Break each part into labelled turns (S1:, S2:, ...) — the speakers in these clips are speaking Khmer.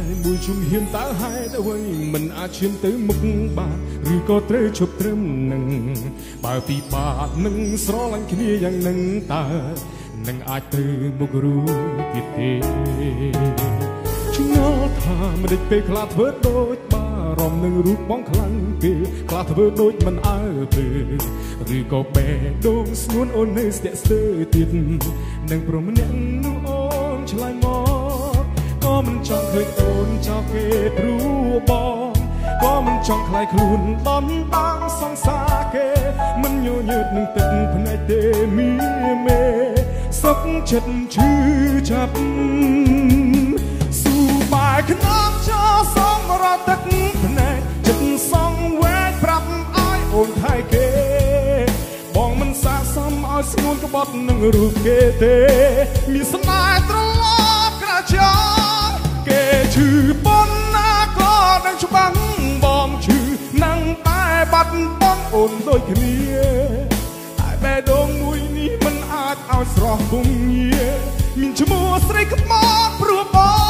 S1: មួយជំហានតើហេតុអ្វីមិនអាចឈានទៅមុខបានឬក៏ត្រូវឈប់ត្រឹមនឹងបើពិបាកនឹងស្រឡាញ់គ្នាយ៉ាងនឹងតើនឹងអាចទៅមុខរួចទៀតទេឆ្ងល់ថាមិនដេចពេលខ្លះធ្វើដូចបារម្ភនឹងរូបបងខ្លាំងពេកខ្លះធ្វើដូចមិនអើពើឬក៏បែរដូងស្ងួនអូននៅស្ទាក់ស្ទើរទៀតនឹងព្រមម្នាក់នោះអូនឆ្លើយមកក៏មិនចង់ឃើញអូនចោលគេព្រោះបងក៏មិនចង់ខ្លាយខ្លួនបំបាំងសង្សារគេមិនញញើតនឹងទឹកភ្នែកទេមីមេសុខចិត្តឈឺចាប់ស៊ូបាយខ្នងចោលសងរត់ទឹកភ្នែកចិត្តសងវែកប្រាប់ឲ្យអូនថៃគេបងមិនស័ក្តិសមឲ្យស្ងួនក្បត់នឹងរូបគេទេមានស្នេហ៍ត្រឡប់ក្រចាគេឈឺប៉ុណ្ណាក៏នឹងច្បាំងបងឈឺនឹងតែបាត់បង់អូនដូចគ្នាតែបេះដូងមួយនេះមិនអាចឲ្យស្រស់គង់ងារមានឈ្មោះស្រីក្បត់ព្រោះ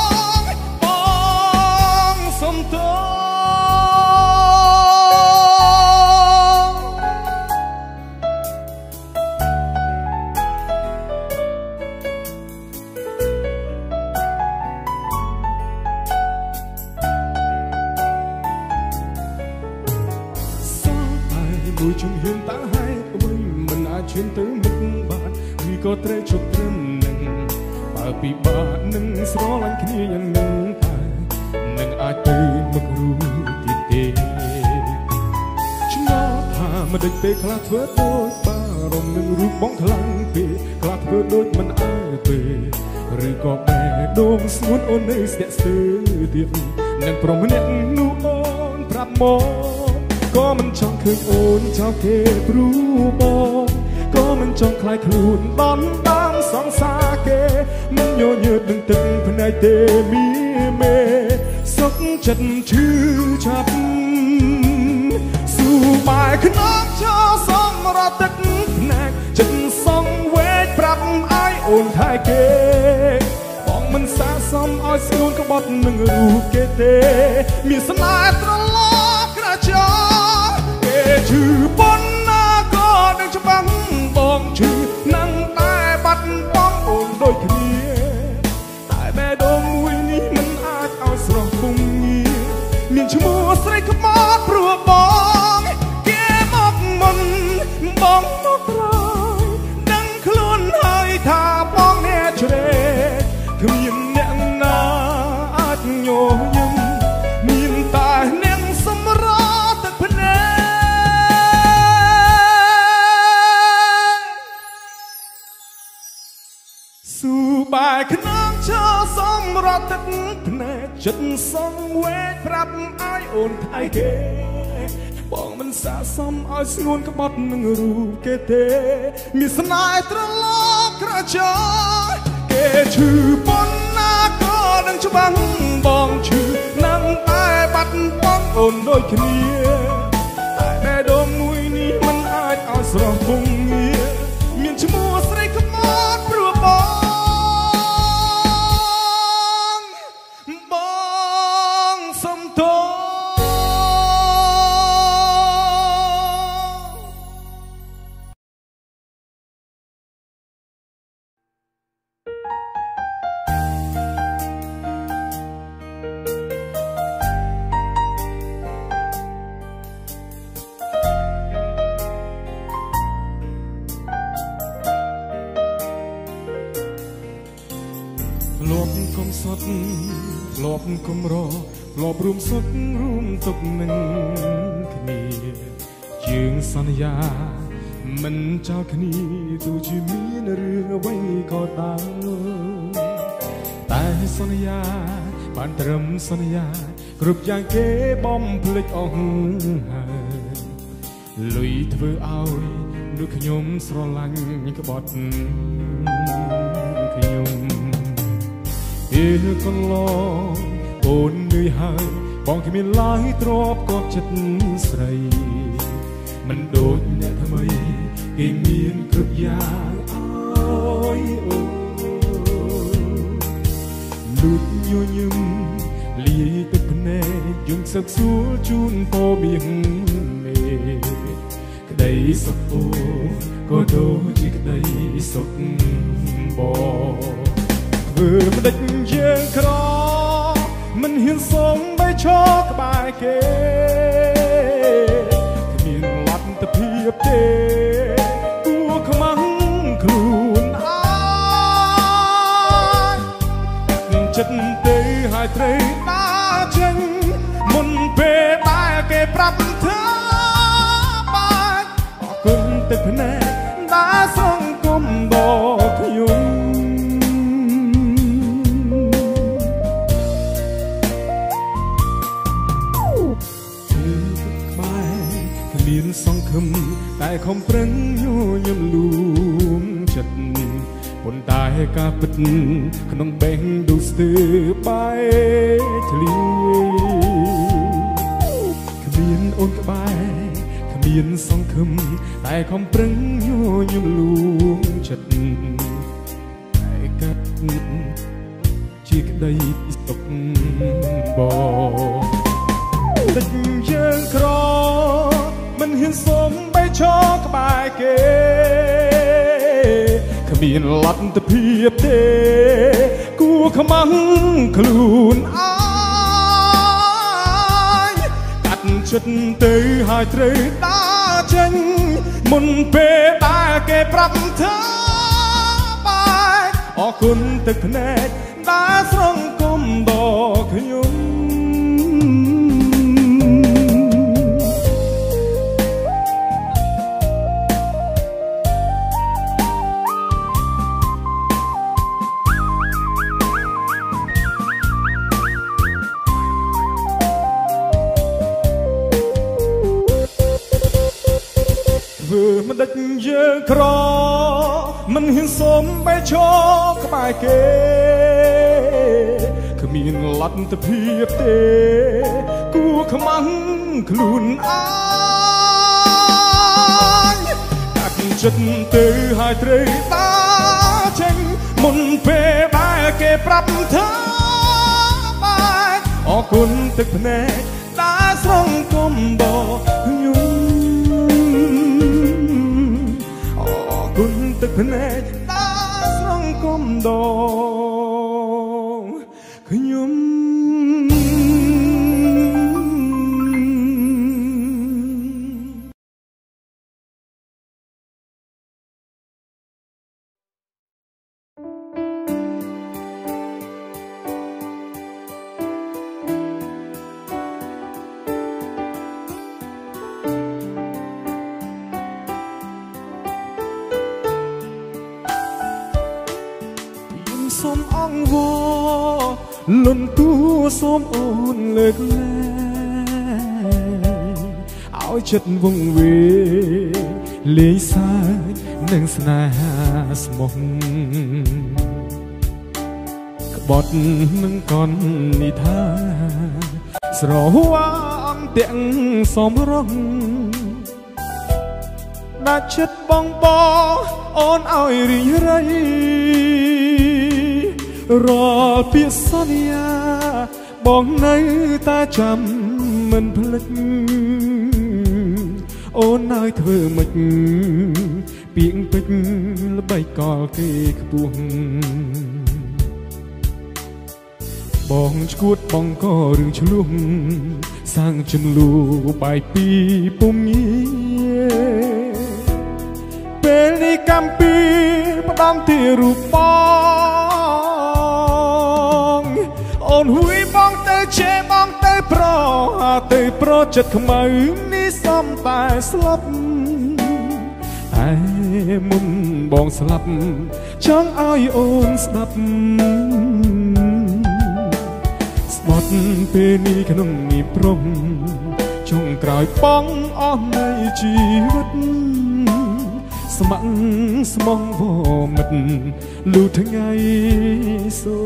S1: បងសុំទោមួយជំហានតើហេតុអ្វីមិនអាចឈានទៅមុខបានឬក៏ត្រូវឈប់ត្រឹមនឹងបើពិបាកនឹងស្រឡាញ់គ្នាយ៉ាងនឹងតែនឹងអាចទៅមុខរួចទៀតទេឆ្ងល់ថាមិនដេចពេលខ្លះធ្វើដូចបារម្ភនឹងរូបបងខ្លាំងពេកខ្លះធ្វើដូចមិនអើពេកឬក៏បែរដូងស្ងួនអូននៅស្ទាក់ស្ទើរទៀតនឹងព្រមម្នាក់នោះអូនប្រាប់មកក៏មិនចង់ឃើញអូនចោលគេព្រោះបងក៏មិនចង់ខ្លាយខ្លួនបំបាំងសង្សារគេមិនញញើតនឹងទឹកភ្នែកទេមីមេសុខចិត្តឈឺចាប់ស៊ូបាយខ្នងចោលសំរត់ទឹកភ្នែកចិត្តសងវែកប្រាប់ឲ្យអូនថៃគេបងមិនស័ក្តិសមឲ្យស្ងួនក្បត់នឹងរូបគេទេមានស្នេហ៍ត្រឡប់ក្រចាឈឺប៉ុណ្ណាក៏នឹងច្បាំងបងឈឺនឹងតែបាត់បង់អូនដូចគ្នាតែបេះដូងមួយនេះមិនអាចឲ្យស្រស់គង់ងារមានឈ្មោះស្រីក្បត់ព្រោះបងគេមកមុនបងមកក្រោយដឹងខ្លួនហើយថាបងអ្នកជ្រែកគ្មានអ្នកណាអាចញញឹមមានតែអ្នកសម្រទឹកភ្នែកស៊ូបាយខ្នងចោលសំរត់ទឹកភ្នែកចិត្តសងវែកប្រាប់ឲ្យអូនថៃគេបងមិនស័ក្តិសមឲ្យស្ងួនក្បត់នឹងរូបគេទេមានស្នេហ៍ត្រឡប់ក្រចាគេឈឺប៉ុណ្ណាក៏នឹងច្បាំងបងឈឺនឹងតែបាត់បង់អូនដូចគ្នាតែបេះដូងមួយនេះមិនអាចឲ្យស្រស់គង់ងារមានឈ្មោះស្រីក្បត់ព្រោះបងសុំទោលបកុំសត់លបកុំរលបរួមសុខរួមទុកនឹងគ្នាយើងសន្យាមិនចោលគ្នាទោះជាមានរឿងអ្វីក៏ដោយតែសន្យាបានត្រឹមសន្យាគ្រប់យ៉ាងគេបំភ្លេចអស់ហើយលុយធ្វើឲ្យぬខ្ញុំស្រឡាញ់ក្បត់ខ្ញុំពេលកន្លងអូននឿយហើយបងគ្មានឡើយទ្របកត់ចិត្តស្រីមិនដូចអ្នកថ្មីគេមានគ្រប់យ៉ាងអើយអូលូតញញឹមលីទឹកភ្នែកយំសឹកសួរជូនពោបៀងមេក្តីសុខអូក៏ដូចជាក្តីសុខបងធ្វើមិនដេចយើងក្រមិនហ៊ានសុំបីឈរក្បែរគេគ្មានលទ្ធភាពទេគួរខ្មាំងខ្លួនអើយចិត្តទៅហើយត្រូវដើរចេញមុនពេលដែលគេប្រាប់ធ្វើបាច់អរគុណទឹកភ្នែកដែលសង្គមដល់ខ្ញុំមានសង្ឃឹមតែខំប្រឹងញញឹមលួងចិត្តប៉ុន្តែការពិតក្នុងបេះដូងស្ទើរបែកធ្លាយគ្មានអូនក្បែរគ្មានសង្ឃឹមតែខំប្រឹងញញឹមលួងចិត្តតែកាត់ជាក្តីសុខបងទឹកយើងក្រមិនហ៊ានសុំបីឈរក្បែរគេគ្មានលទ្ធភាពទេគួរខ្មាំងខ្លួនអើយកាត់ចិត្តទៅហើយត្រូវដើរចេញមុនពេលដែលគេប្រាប់ធ្វើបែកអរគុណទឹកភ្នែកដែលសង្គមដល់ខ្ញុំមិនដេចយើងក្រមិនហ៊ានសុំបីឈរក្បែរគេគ្មានលទ្ធភាពទេគួរខ្មាំងខ្លួនអើយកាត់ចិត្តទៅហើយត្រូវដើរចេញមុនពេលដែលគេប្រាប់ធ្វើបែកអរគុណទឹកភ្នែកដែលស្រង្គំដល់ខ្ញុំគុណទឹកភ្នែកដែលស្រង្គំដល់ខ្ញុំសូមអង្វរលន់តួសូមអូនលើកលែងឲ្យចិត្តវង្វេងលេងសើចនឹងស្នេហាស្មោះក្បត់នឹងកននិថាស្រវ៉ាអន្ទាំងសំរងដាច់ចិត្តបងអូនឲ្យរីងរៃរាល់ពាក្យសន្យាបងនៅតែចាំមិនភ្លេចអូនឲ្យធ្វើម៉េចពាក្យពេចន៍ល្បីកលគេខ្ពស់បងឈួតបងក៏រឿងឆ្លុះសាងចំលូបាយពីពុំងាពេលនេះកំពីផ្ដំទីរូបបងអូនហួយបងទៅជេបងទៅប្រចិត្តខ្មៅនេះសំតែស្លាប់តែមុនបងស្លាប់ចង់ឲ្យអូនស្ដាប់ស្បត់ពេលនេះក្នុងនេះព្រមចុងក្រោយបងអស់នៃជីវិតស្ម័គ្រស្មងវមិតលូថ្ងៃសូ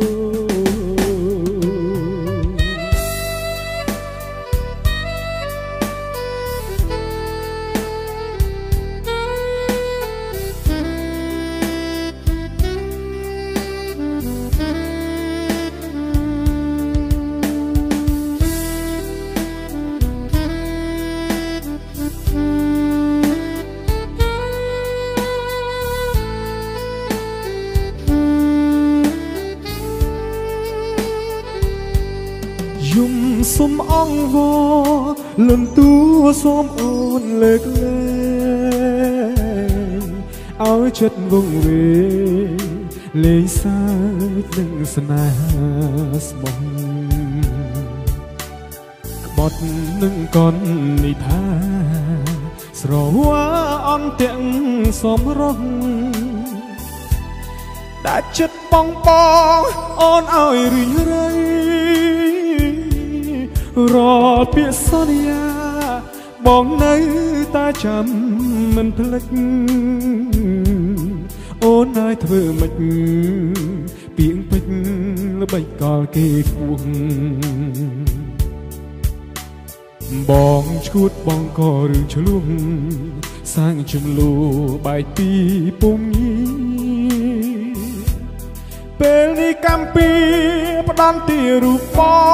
S1: យំសុំអង្វរលន់តួសូមអូនលើកលែងឲ្យចិត្តវង្វេងលេងសើចនឹងស្នេហាស្មោះក្បត់នឹងកននិថាស្រវ៉ាអន់ទាំងសំរងដែលចិត្តបងអូនឲ្យរីករាយរកពាក្យសន្យាបងនៅតែចាំមិនភ្លេចអូនឲ្យធ្វើមិនពីងពេជ្រល្បិចកលគេគួងបងឈួតបងក៏រឿងឆ្លួងសាងចំនួនបែកពីពុំញីពេលនេះកំពីផ្ដំទីរូប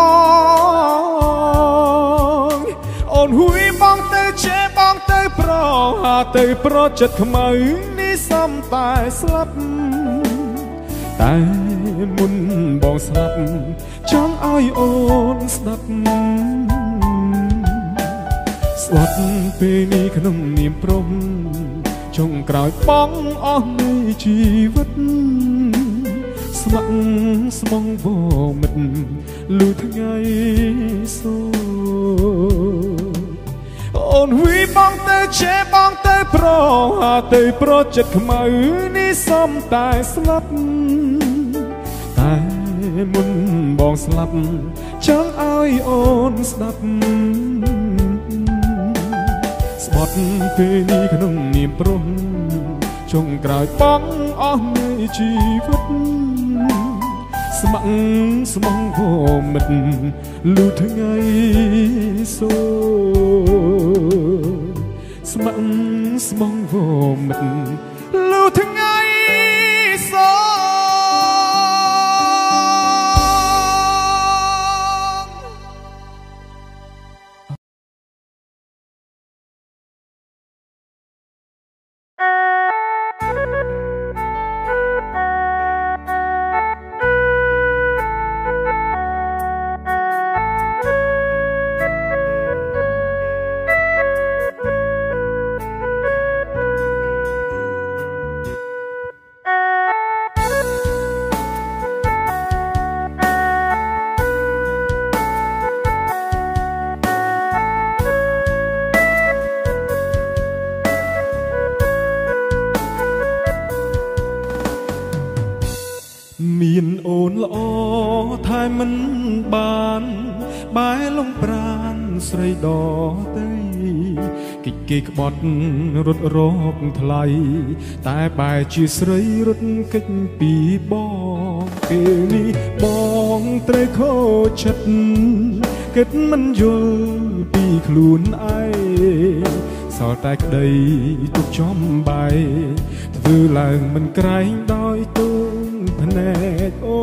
S1: បងអូនហួយបងទៅជេបងទៅប្រហាទៅប្រចិត្តខ្មៅនេះសំតែស្លាប់តែមុនបងស្លាប់ចង់ឲ្យអូនស្ដាប់ស្លាប់ពេលនេះក្នុងនាមព្រំចុងក្រោយបងអស់នៃជីវិតស្ម័គ្រស្មងវមិតលឺថ្ងៃសូអូនវីបងទៅជេបងទៅប្រហាទៅប្រចិត្តខ្មៅនេះសំតែស្លាប់តែមុនបងស្លាប់ចង់ឲ្យអូនស្ដាប់ស្បត់ពេលនេះក្នុងនាមព្រំចុងក្រោយបងអស់នៃជីវិតស្ម័គ្រស្មងវមិតលឺថ្ងៃសូស្ម័គ្រស្មងវមិតលឺថ្ងៃសូមានអូនល្អថែមិនបានបែលងប្រានស្រីដតីកិច្ចគេក្បត់រត់រកថ្លៃតែបែជាស្រីរត់កិច្ចពីបងពេលនេះបងត្រូវខូចចិត្តគិតមិនយល់ពីខ្លួនឯងសល់តែក្តីទុកចំបាយធ្វើឡើងមិនក្រែងដោយទូភ្នែកអូ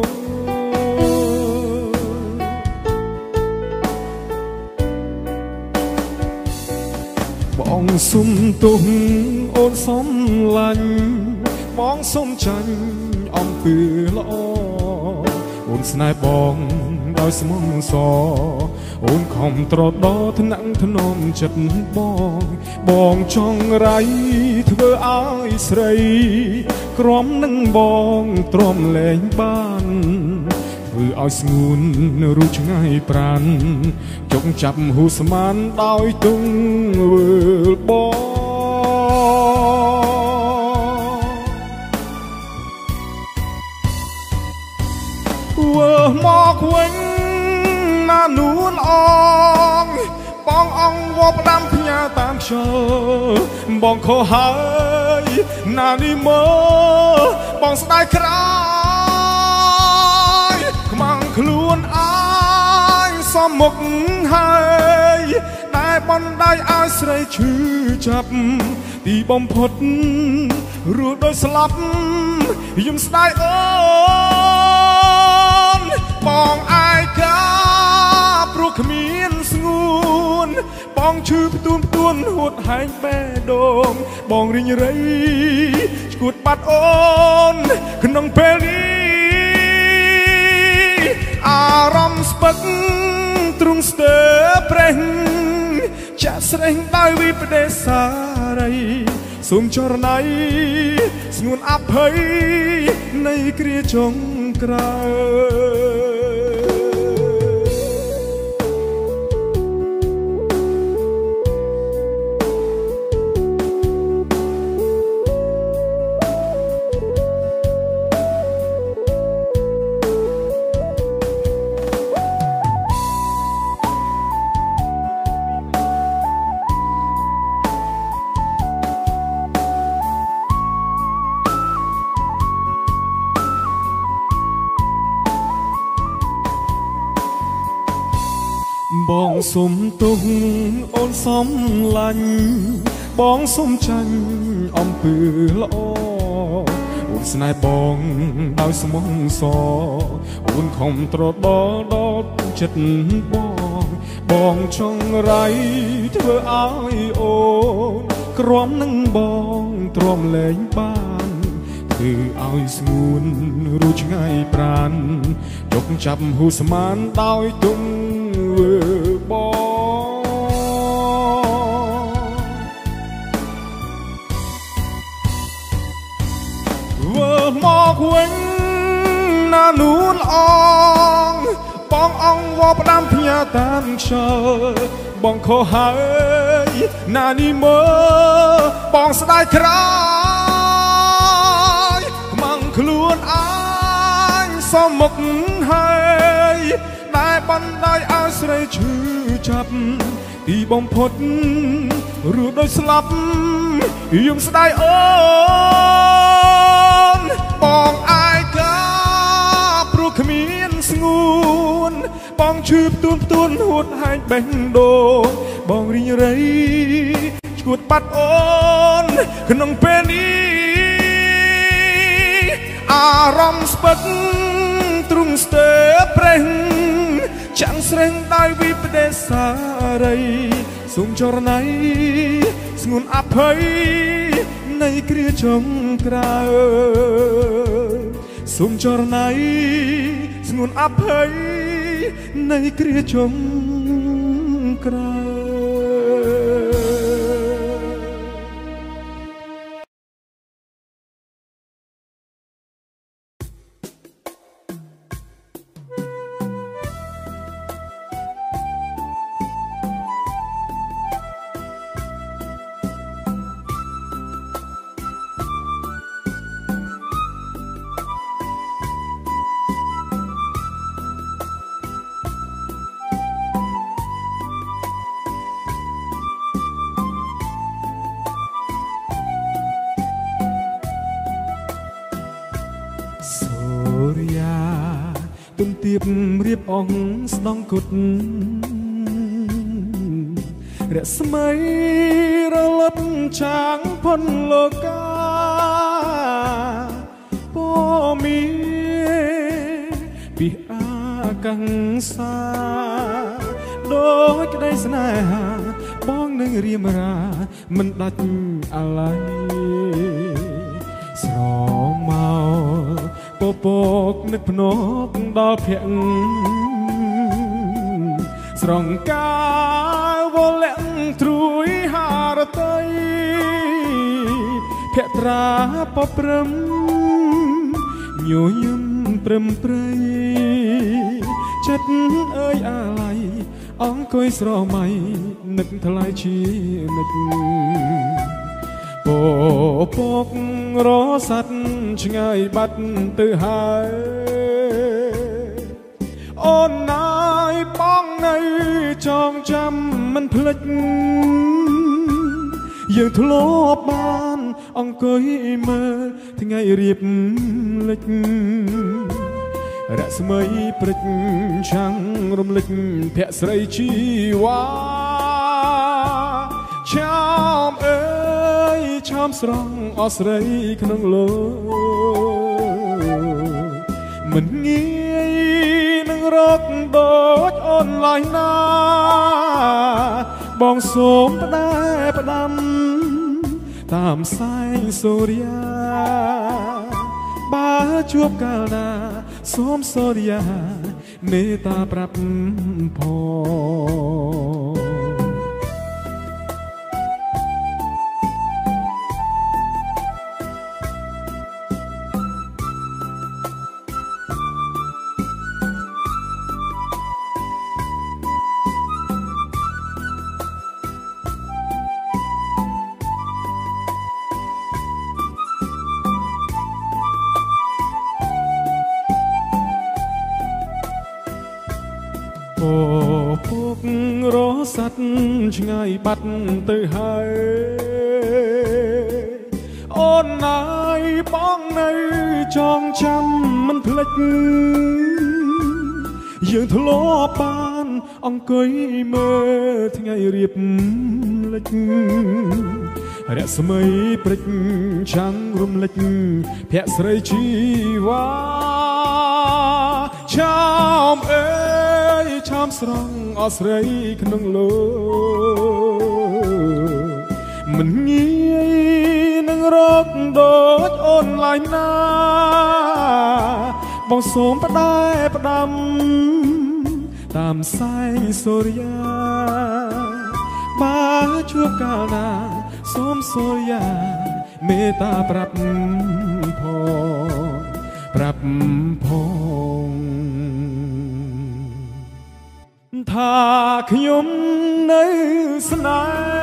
S1: បងសុំទុំអូនសុំឡាញ់បងសុំចាញ់អំពើល្អអូនស្នេហ៍បងដោយស្មងសអូនខំត្រដោថ្នាក់ថ្នមចិត្តបងចង់រៃធ្វើឲ្យស្រីក្រំនឹងបងទ្រាំលែងបានធ្វើឲ្យស្ងួនរូបឆ្ងាយប្រានចុកចាប់ហូស្មានដោយទុងវើលបងវើមកវិញណានួនអងបងអង្គវបដាំផ្ញើតាមខ្យល់បងខុសហើយណានេះមើបងស្ដាយក្រោយខ្មាំងខ្លួនអើយសមមុខហើយតែបណ្ដៃឲ្យស្រីឈឺចាប់ទីបំផុតរស់ដោយស្លាប់យំស្ដាយអូនបងអាយកាព្រោះគ្មានស្ងួនបងឈឺផ្ទួនហួតហែងបេះដូងបងរីងរៃឈួតបាត់អូនក្នុងពេលនេះអារម្មណ៍ស្ពឹកงจะแสดงได้วิปเดสารសូមចរណៃស្ងួនអភ័យនៃគ្រាចុងក្រោបងសុំទុំអូនសំឡាញ់បងសុំចាញ់អំពើល្អអូនស្នេហ៍បងដោយស្មោះសរអូនខំត្រដោដល់ចិត្តបងចង់រៃធ្វើឲ្យអូនក្រំនឹងបងទ្រាំលែងបានធ្វើឲ្យស្ងួនរੂឆ្ងាយប្រានចុកចាប់ហ៊ូស្មានដោយទុំមកវិញណានូនអងបងអង្គវផ្ដាំផ្ញើតាមខ្យល់បងខុសហើយណានេះមើលបងស្ដាយក្រោយខ្មាំងខ្លួនអញសមមុខហើយតែបណ្ដោយឲ្យស្រីឈឺចាប់ទីបំផុតរੂដោយស្លាប់យើងស្ដាយអូនបងអាយកាព្រោះគ្មានស្ងួនបងឈឺផ្ទួនហួតហែងបេះដូងបងរីងរៃឈួតបាត់អូនក្នុងពេលនេះអារម្មណ៍ស្ពឹកទ្រុងស្ទើប្រេះចាំងស្រេងដោយវិបដិសារីសូមចរណៃស្ងួនអភ័យនៃគ្រាចុងក្រោយសូមចរណៃស្ងួនអភ័យនៃគ្រាចុងក្រោយទុំទៀបរៀបអងស្ដង់គុតរស្មីរលត់ចាងផុនលោកាពមីពីអាកាំងសាដោយក្តីស្នេហាបងនឹងរៀមរាមិនដាច់អាឡ័យស្រមកពកនឹកភ្នក់ដល់ភ័ក្រស្រងកាយវលាក់ត្រួយហារតីភក្ត្រាបព្រំញញឹមព្រមព្រៃចិត្តអើយអាឡ័យអង្គុយស្រមៃនឹកថ្លៃជានិច្ចពករស័តឆ្ងាយបាត់ទៅហើយអូនណាយបងនៅចងចាំមិនភ្លេចយើងធ្លាប់បានអង្គុយមើលថ្ងៃរៀបលិចរស្មីព្រិចឆាំងរំលេចភក្ស្រីជីវ៉ាឆោមអើយឆោមស្រង់អស្រីក្នុងលោកមិនងាយនឹងរកដូចអូនឡើយណាបងសូមផ្ដែផ្ដាំតាមសែងសូរិយាបើជួបកាលណាសូមសូរិយាមេត្តាប្រាប់ផងពុករស័តឆ្ងាយបាត់ទៅហើយអូនណាយបងនៅចងចាំមិនភ្លេចយើងធ្លាប់បានអង្គុយមើលថ្ងៃរៀបលិចរស្មីព្រិចចាំងរំលេចភក្ស្រីជីវ៉ាឆោមអើយឆោមស្រង់អស្រីក្នុងលោកមិនងាយនឹងរកដូចអូនឡើយណាបងសូមផ្ដែផ្ដាំតាមសែងសូរិយាបើជួបកាលណាសូមសូរិយាមេត្តាប្រាប់ផងថាខ្ញុំនៅស្នេ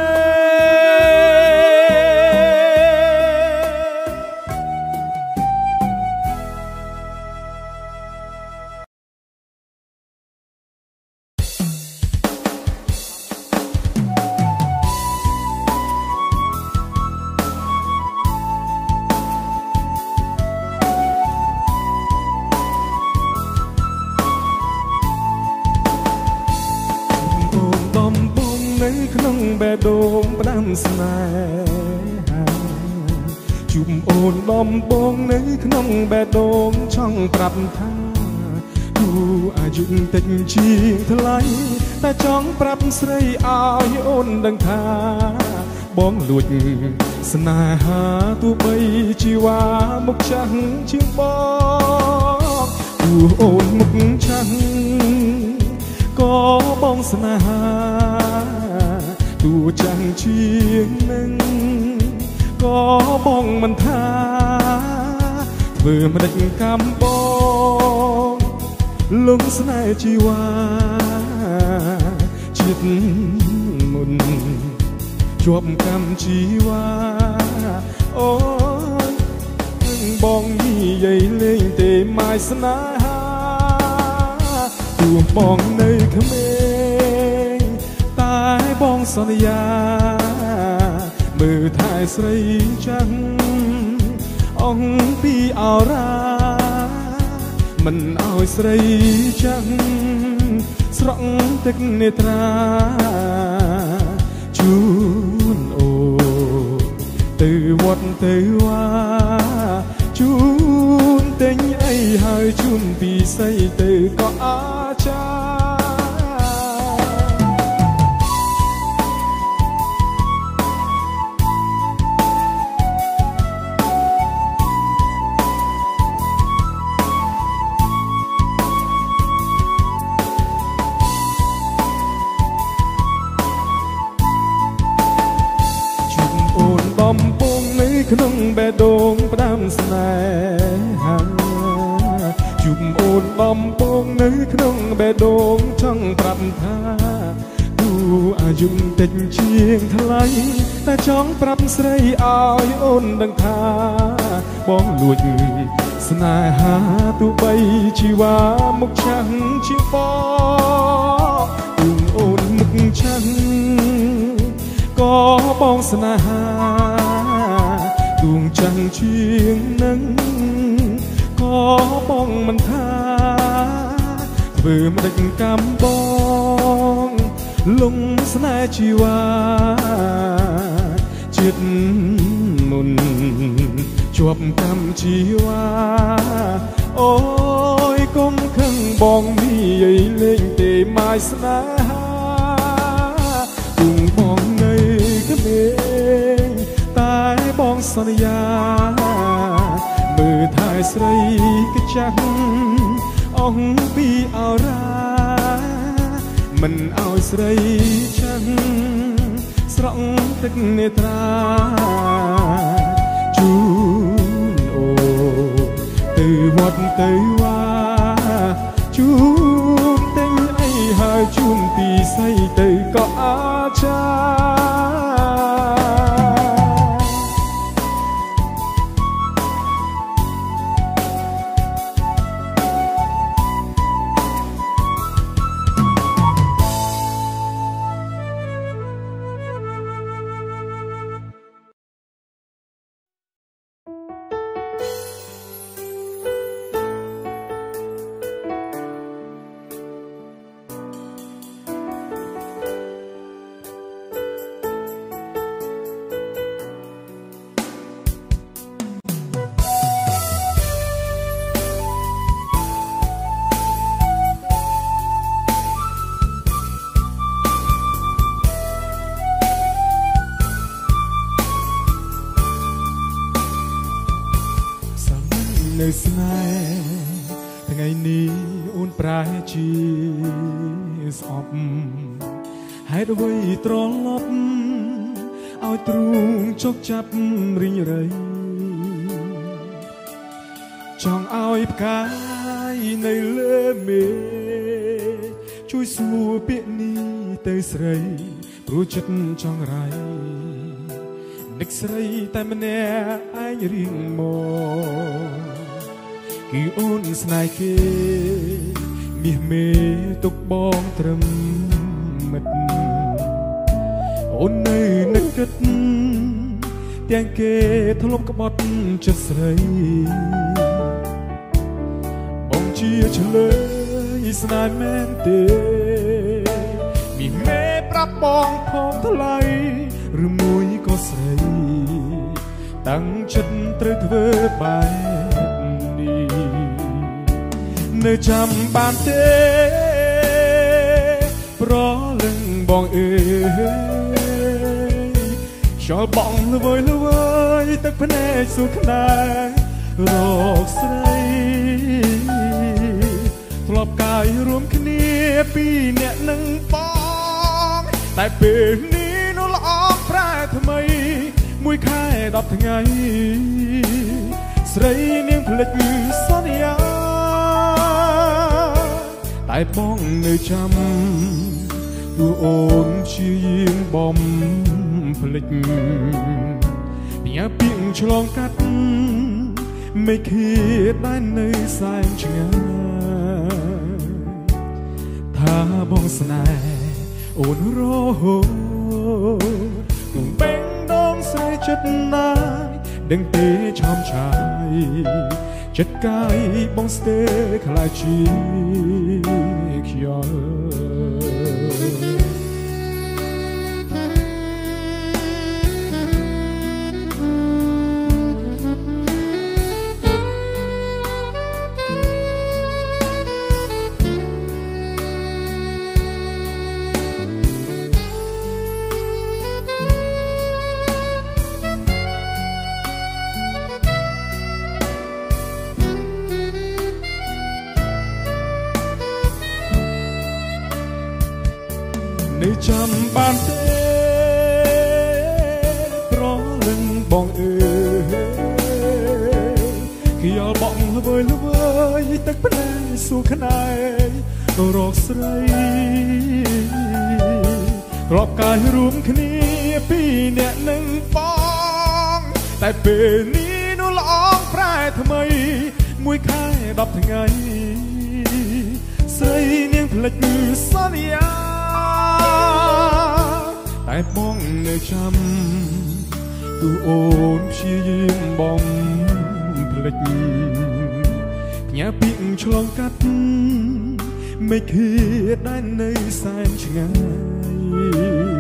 S1: ក្នុងបេះដូងផ្ដាំស្នេហាជួបអូនដំបងនៅក្នុងបេះដូងចង់ប្រាប់ថាទូអាយុតិចជាងថ្លៃតែចង់ប្រាប់ស្រីឲ្យអូនដឹងថាបងលួចស្នេហាទោះបីជីវ៉ាមុខចាស់ជាងបងទោះអូនមុខចាស់ក៏បងស្នេហាទោះចាំងជាងនឹងក៏បងមិនថាធ្វើមិនដេចកម្មបងលងស្នេហ៍ជីវ៉ាជាតិមុនជាប់កម្មជីវ៉ាអូយនឹងបងនិយាយលេងទេម៉ាយស្នេហាទោះបងនៅក្មេងតែបងសន្យាមើលថែស្រីចាំងអង្គពីអរ៉ាមិនឲ្យស្រីចាំងស្រក់ទឹកនេត្រាជូនអូទៅវត្តទៅវ៉ាជូនទិញអីហើយជូនពីស័យទៅក៏អាចាបំពងនៅក្នុងបេះដូងផ្ដាំស្នេហាជួបអូនបំពងនៅក្នុងបេះដូងចង់ប្រាប់ថាទោះអាយុតិចជាងថ្លៃតែចង់ប្រាប់ស្រីឲ្យអូនដឹងថាបងលួចស្នេហាទោះបីជីវ៉ាមុខឆាំងជាងបងទោះអូនមុខឆាំងក៏បងស្នេហាដួងចាំងជាងនឹងក៏បងមិនថាធ្វើមិនដេចកម្មបងលងស្នេហ៍ជីវ៉ាជាតិមុនជាប់កម្មជីវ៉ាអូយកុំខឹងបងនិយាយលេងទេម៉ាយស្នេហាទូបងនៅក្មេងតែបងសន្យាមើលថែស្រីកចាំងองពីអរ៉ាមិនឲ្យស្រីចឹងស្រង់ទឹកនេត្រាជូនអូទៅវត្តទៅវាជូនទិញអីហើយជូនពីស្អីទៅក៏អាចានៅស្នេហ៍ថ្ងៃនេះអូនប្រែជាស្អប់ហេតុអ្វីត្រឡប់ឲ្យទ្រូងជោគចាប់រីងរៃចង់ឲ្យផ្កាយនៅលើមេជួយសួរពាក្យនេះទៅស្រីព្រោះចិត្តចង់រៃនឹកស្រីតែម្នាក់ឯងរៀងមកគឺអូនស្នេហ៍គេមាសមេទុកបងត្រឹមមិត្តអូននៅនឹកគិតទាំងគេធ្លាប់ក្បត់ចិត្តស្រីបងជាឆ្លើយស្នេហ៍មែនទេមាសមេប្រាប់បងផងថ្លៃឬមួយក៏ស្រីតាំងចិត្តត្រូវធ្វើបែបនៅចាំបានទេប្រលឹងបងអើយខ្យល់បងល្វើយល្វើយទឹកភ្នែកសួរខ្នែរកស្រីធ្លាប់កាយរួមគ្នាពីរអ្នកនឹងបងតែពេលនេះនោះល្អប្រែថ្មីមួយខែ10ថ្ងៃស្រីនាងភ្លេចសន្យាតែបងនៅចាំទូអូនជាយាមបំភ្លេចញ៉ាពីងឆ្លងកាត់ไม่เครียดได้ในสายឆ្ងាយថាបងស្នេហ៍អូនរហូតគង់បេងដងស្រីចិត្តណាយដឹងទេឆោមឆាយចិត្តកាយបងស្ទើខ្លាចជាខ្យល់នៅចាំបានទេប្រលឹងបងអើយខ្យល់បងល្វើយល្វើយទឹកភ្នែកសួរខ្នែរកស្រីរាប់កាយរួមគ្នាពីរអ្នកនឹងបងតែពេលនេះនោះល្អប្រែថ្មីមួយខែ10ថ្ងៃស្រីនាងភ្លេចសន្យាតែបងនៅចាំទូអូនព្យាយាមបំភ្លេចញ៉ាពីងឆ្លងកាត់មិនឃើញได้នៅសែនឆ្ងាយ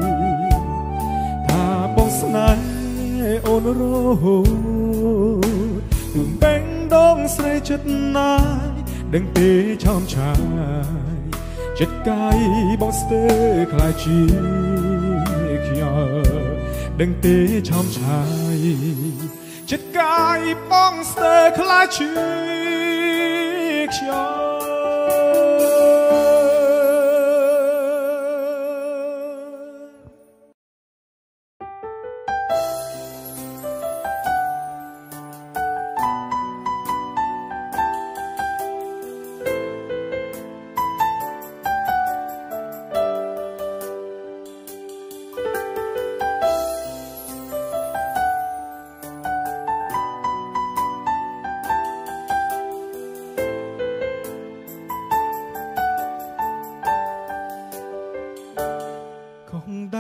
S1: ថាបងស្នេហ៍អូនរហូតទូបេងដងស្រីចិត្តណាយដឹងទេឆោមឆាយចិត្តកាយបងស្ទើខ្លាចជាខ្យល់ដឹងទេឆោមឆាយចិត្តកាយបងស្ទើខ្លាចជាខ្យល់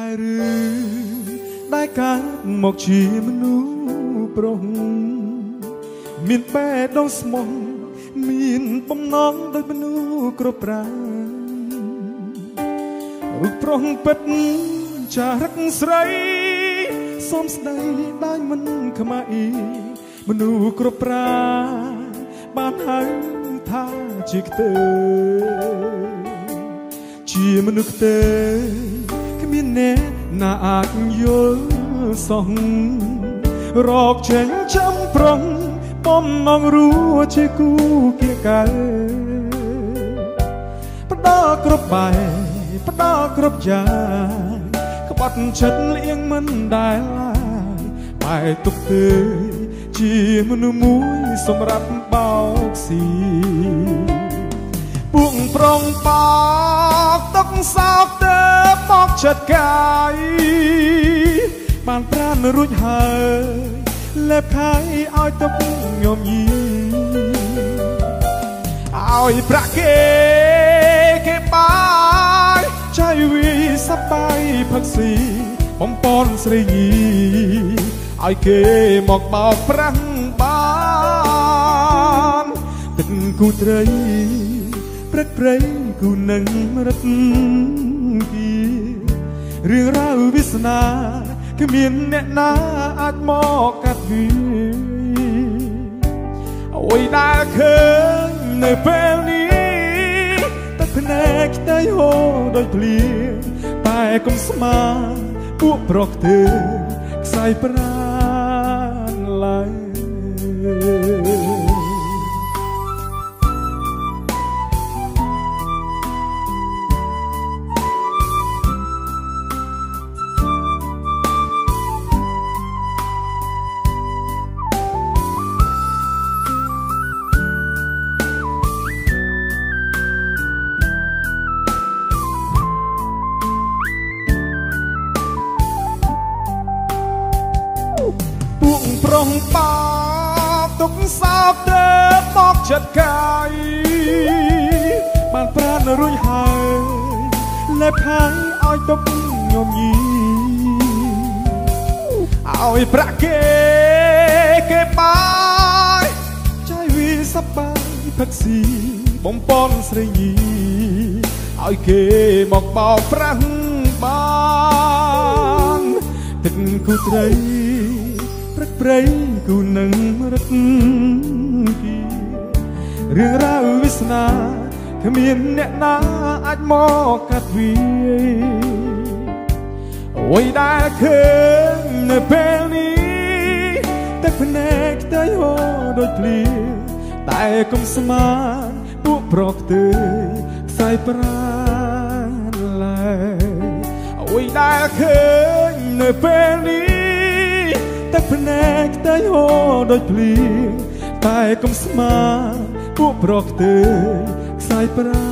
S1: หรือได้การមកជាមនុស្សប្រុសមានបែបដងស្មោះមានបំណងដូចមនុស្សគ្រប់ប្រារូបប្រុសពិតចារឹកស្រីសូមស្ដីដោយមិនខ្មាស់អ៊ីមនុស្សគ្រប់ប្រាបានហៅថាជាខ្ទើជាមនុស្សខ្ទើគ្មានអ្នកណាអាចយល់សោះរកចេញចាំប្រុងបំណងរួជាគូគៀកែផ្ដល់គ្រប់បែបផ្ដល់គ្រប់យ៉ាងក្បត់ចិត្តលៀងមិនដែលឡើយបែរទុកទៅជាមនុស្សមួយសម្រាប់បោកស៊ីពួកប្រុងបោកទុកសោកទៅបោកចិត្តកាយបានប្រានរួចហើយលេបខាយឲ្យទុកញោមញីឲ្យប្រាក់គេបាយចៃវីសបាយផឹកស៊ីបំពន់ស្រីញីឲ្យគេមកបោកប្រាំងបានទឹកគូត្រីព្រឹកព្រៃគូនឹងរត់គីរឿងរ៉ាវវាសនាគ្មានអ្នកណាអាចមកកាត់វាអ្វីដែលឃើញនៅពេលនេះទឹកភ្នែកខ្ទៃហូរដូចភ្លៀងតែកុំស្មានពួកប្រុសទើខ្សែប្រាណឡើយប្រុងបោកទុកសោកទៅបោកចិត្តកាយបានប្រាណរួចហើយលេបខាយឲ្យទុកញោមញីឲ្យប្រាក់គេបាយចៃវីសបាយផឹកស៊ីបំពន់ស្រីញីឲ្យគេមកបោកប្រាំងបានទឹកគូត្រីព្រឹកព្រៃគូនឹងរត់គីរឿងរ៉ាវវាសនាគ្មានអ្នកណាអាចមកកាត់វាអ្វីដែលឃើញនៅពេលនេះទឹកភ្នែកខ្ទៃហូរដូចភ្លៀងតែកុំស្មានពួកប្រុសទើខ្សែប្រាណឡើយអ្វីដែលឃើញនៅពេលនេះទឹកភ្នែកខ្ទៃហូរដូចភ្លៀងតែកុំស្មានពួកប្រុសទើខ្សែប្រា